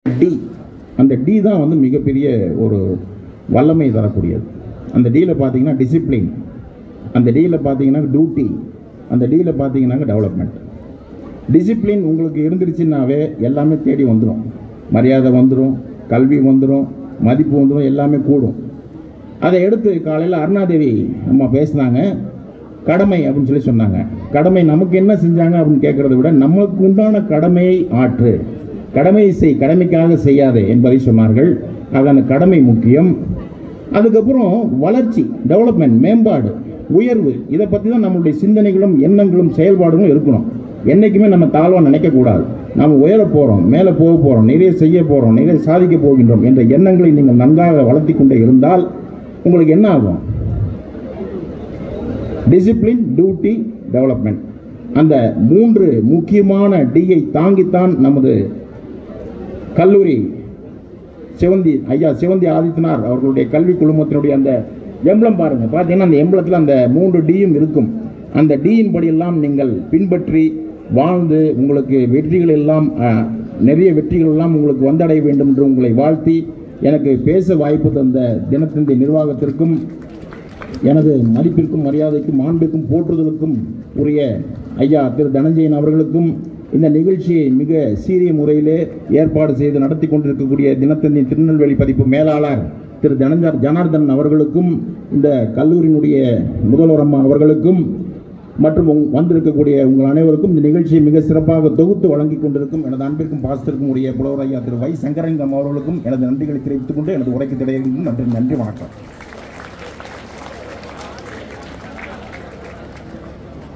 D, அந்த D தான் வந்து மிகப்பெரிய ஒரு வல்லமை தரக்கூடியது. அந்த டியில் பார்த்தீங்கன்னா டிசிப்ளின், அந்த டியில் பார்த்தீங்கன்னா டியூட்டி, அந்த டியில் பார்த்தீங்கன்னா டெவலப்மெண்ட். டிசிப்ளின் உங்களுக்கு இருந்துருச்சுன்னாவே எல்லாமே தேடி வந்துடும், மரியாதை வந்துடும், கல்வி வந்துடும், மதிப்பு வந்துடும், எல்லாமே கூடும். அதை எடுத்து காலையில் அருணாதேவி அம்மா பேசினாங்க, கடமை அப்படின்னு சொல்லி சொன்னாங்க. கடமை நமக்கு என்ன செஞ்சாங்க அப்படின்னு கேட்கறத விட நமக்கு உண்டான கடமையை ஆற்று, கடமையை செய், கடமைக்காக செய்யாதே என்பதை சொன்னார்கள். ஆக அந்த கடமை முக்கியம். அதுக்கப்புறம் வளர்ச்சி, டெவலப்மெண்ட், மேம்பாடு, உயர்வு, இதை பற்றி தான் நம்மளுடைய சிந்தனைகளும் எண்ணங்களும் செயல்பாடுகளும் இருக்கணும். என்றைக்குமே நம்ம தாழ்வாக நினைக்கக்கூடாது. நாம் உயர போகிறோம், மேலே போக போகிறோம், நிறைய செய்ய போகிறோம், நிறைய சாதிக்க போகின்றோம் என்ற எண்ணங்களை நீங்கள் நன்றாக வளர்த்தி கொண்டே இருந்தால் உங்களுக்கு என்ன ஆகும்? டிசிப்ளின், டியூட்டி, டெவலப்மெண்ட், அந்த 3 முக்கியமான டியை தாங்கித்தான் நமது கல்லூரி சிவந்தி ஆதித்தனார் அவர்களுடைய கல்வி குழுமத்தினுடைய அந்த எம்பளம் பாருங்க, பார்த்தீங்கன்னா அந்த எம்பளத்தில் அந்த 3 டியும் இருக்கும். அந்த டியின் படியெல்லாம் நீங்கள் பின்பற்றி வாழ்ந்து உங்களுக்கு வெற்றிகள் எல்லாம், நிறைய வெற்றிகள் எல்லாம் உங்களுக்கு வந்தடைய வேண்டும் என்று உங்களை வாழ்த்தி எனக்கு பேச வாய்ப்பு தந்த தினத்தந்தி நிர்வாகத்திற்கும் எனது மதிப்பிற்கும் மரியாதைக்கும் மாண்புக்கும் போற்றுதலுக்கும் உரிய ஐயா திரு தனஞ்சயன் அவர்களுக்கும் இந்த நிகழ்ச்சியை மிக சீரிய முறையிலே ஏற்பாடு செய்து நடத்தி கொண்டிருக்கக்கூடிய தினத்தந்தி திருநெல்வேலி பதிப்பு மேலாளர் திரு ஜனார்தன் அவர்களுக்கும், இந்த கல்லூரியினுடைய முதல்வர் அம்மா அவர்களுக்கும் மற்றும் வந்திருக்கக்கூடிய உங்கள் அனைவருக்கும் இந்த நிகழ்ச்சியை மிக சிறப்பாக தொகுத்து வழங்கி கொண்டிருக்கும் எனது அன்பிற்கும் பாசத்திற்கும் உரிய புலவர் ஐயா திரு வை சங்கரலிங்கம் அவர்களுக்கும் எனது நன்றிகளை தெரிவித்துக் கொண்டு எனது உரைக்கு திடையிலும் நன்றி. வணக்கம்.